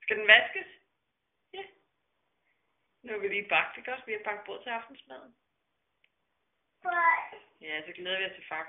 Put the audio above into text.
Skal den vaskes? Ja. Nu har vi lige bagt, ikke også? Vi har bagt brød til aftensmaden. Ja, så glæder vi os til far.